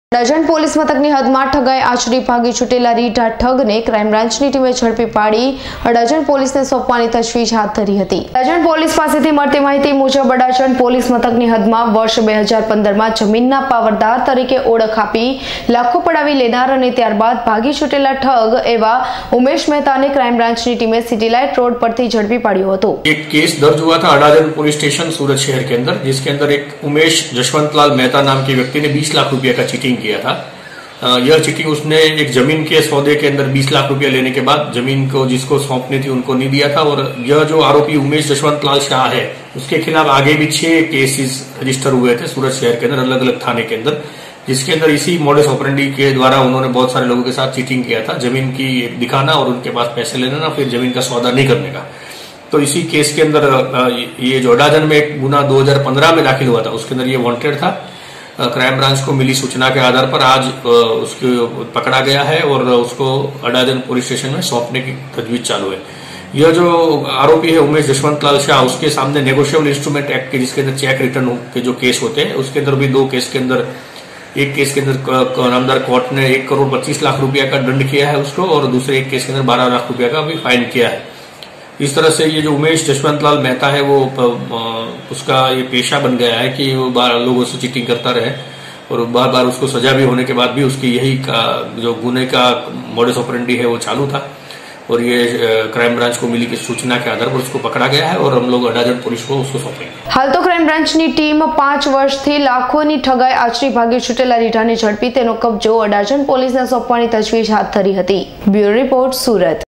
Adajan police મથકની હદમાં ઠગાઈ આચરી ભાગી છૂટેલા રીઢા ઠગને crime બ્રાન્ચની ટીમે ઝડપી પાડી અડાજણ પોલીસને સોંપવાની તજવીજ હાથ ધરી હતી। અડાજણ પોલીસ પાસેથી મળતી માહિતી મુજબ અડાજણ પોલીસ મથકની હદમાં વર્ષ 2015માં જમીનના પાવરદાર તરીકે ઓળખ આપી લાખો પડાવી લેનાર અને ત્યારબાદ ભાગી છૂટેલા ઠગ એવા ઉમેશ મહેતાને ક્રાઇમ બ્રાન્ચની ટીમે સિટી लाइट रोड पर झड़पी पाड़ियो હતો। एक केस दर्ज हुआ था अडाजन पुलिस स्टेशन सूरत शहर के अंदर, जिसके अंदर एक उमेश जशवंतलाल मेहता नाम के व्यक्ति ने 20 लाख रुपए का चीटिंग किया था। यह चीटिंग उसने एक जमीन के सौदे के अंदर 20 लाख रुपया लेने के बाद जमीन को जिसको सौंपनी थी उनको नहीं दिया था। और यह जो आरोपी उमेश जशवंतलाल शाह है उसके खिलाफ आगे भी 6 केसेस रजिस्टर हुए थे सूरत शहर के अंदर, अलग अलग थाने के अंदर, जिसके अंदर इसी मॉडस ऑपरेंडी के द्वारा उन्होंने बहुत सारे लोगों के साथ चीटिंग किया था। जमीन की दिखाना और उनके पास पैसे लेना, फिर जमीन का सौदा नहीं करने का। तो इसी केस के अंदर ये जो अडाजन में एक गुना 2015 में दाखिल हुआ था, उसके अंदर ये वांटेड था। क्राइम ब्रांच को मिली सूचना के आधार पर आज उसको पकड़ा गया है और उसको अडाजन पुलिस स्टेशन में सौंपने की तजवीज चालू है। यह जो आरोपी है उमेश जशवंतलाल शाह, उसके सामने नेगोशिएबल इंस्ट्रूमेंट एक्ट के जिसके अंदर चेक रिटर्न के जो केस होते हैं, उसके अंदर भी 2 केस के अंदर, एक केस के अंदर नामदार कोर्ट ने 1 करोड़ 25 लाख रुपया का दंड किया है उसको, और दूसरे एक केस के अंदर 12 लाख रुपया का भी फाइन किया है। इस तरह से ये जो उमेश जशवंतलाल मेहता है वो उसका ये पेशा बन गया है कि वो लोगों से चीटिंग करता रहे, और बार बार उसको सजा भी होने के बाद भी उसकी यही जो गुने का मॉडस ऑपरेंडी है वो चालू था। और ये क्राइम ब्रांच को मिली की सूचना के आधार पर उसको पकड़ा गया है और हम लोग अडाजन पुलिस को उसको सौंपेंगे। हाल तो क्राइम ब्रांचनी टीम 5 वर्षथी लाखोनी ठगाई आचरी भागी छूटेला રીઢાને ઝડપી તેનો કબજો અડાજણ પોલીસને સોંપવાની તજવીજ હાથ ધરી હતી। Bureau report, Surat.